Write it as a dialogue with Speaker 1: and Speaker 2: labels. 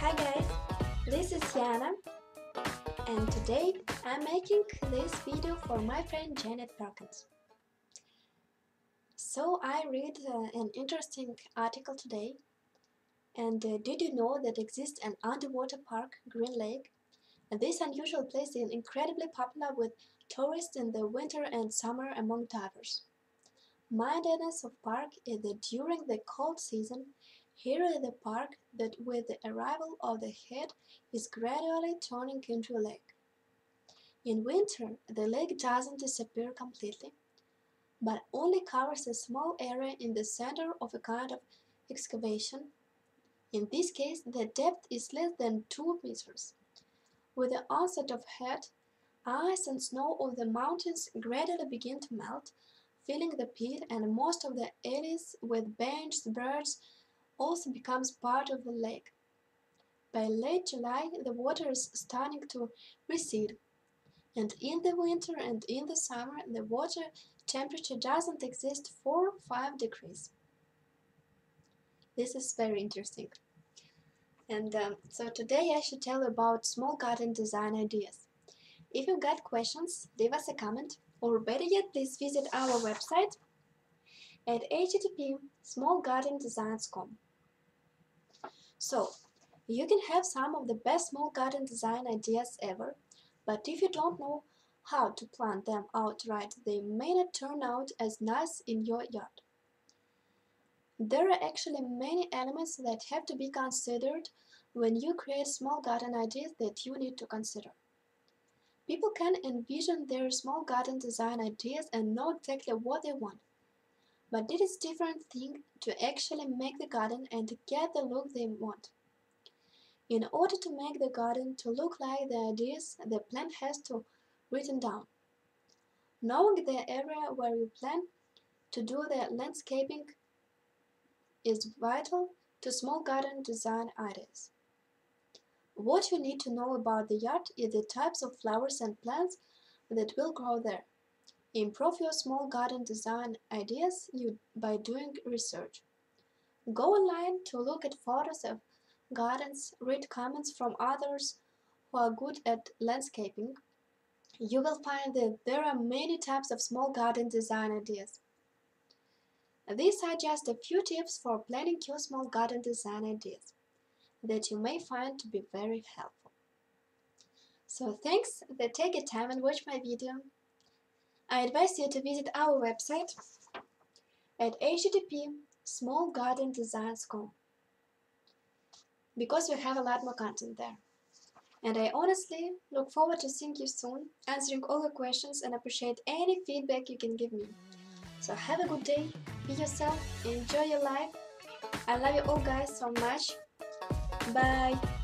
Speaker 1: Hi guys, this is Yana, and today I'm making this video for my friend Janet Perkins. So I read an interesting article today, and did you know that exists an underwater park, Green Lake? And this unusual place is incredibly popular with tourists in the winter and summer among divers. My understanding of park is that during the cold season, here is the park that with the arrival of the heat is gradually turning into a lake. In winter, the lake doesn't disappear completely, but only covers a small area in the center of a kind of excavation. In this case, the depth is less than 2 meters. With the onset of heat, ice and snow of the mountains gradually begin to melt, filling the pit, and most of the areas with benches, birds also becomes part of the lake. By late July, the water is starting to recede, and in the winter and in the summer, the water temperature doesn't exceed 4 or 5 degrees. This is very interesting. And so today I should tell you about small garden design ideas. If you got questions, leave us a comment, or better yet, please visit our website at http://smallgardendesigns.com. So, you can have some of the best small garden design ideas ever, but if you don't know how to plant them out right, they may not turn out as nice in your yard. There are actually many elements that have to be considered when you create small garden ideas that you need to consider. People can envision their small garden design ideas and know exactly what they want. But it is a different thing to actually make the garden and to get the look they want. In order to make the garden to look like the ideas, the plan has to written down. Knowing the area where you plan to do the landscaping is vital to small garden design ideas. What you need to know about the yard is the types of flowers and plants that will grow there. Improve your small garden design ideas by doing research. Go online to look at photos of gardens, read comments from others who are good at landscaping. You will find that there are many types of small garden design ideas. These are just a few tips for planning your small garden design ideas that you may find to be very helpful. So thanks that take a time and watch my video. I advise you to visit our website at http://smallgardendesigns.com because we have a lot more content there. And I honestly look forward to seeing you soon, answering all your questions, and appreciate any feedback you can give me. So have a good day, be yourself, enjoy your life. I love you all guys so much. Bye!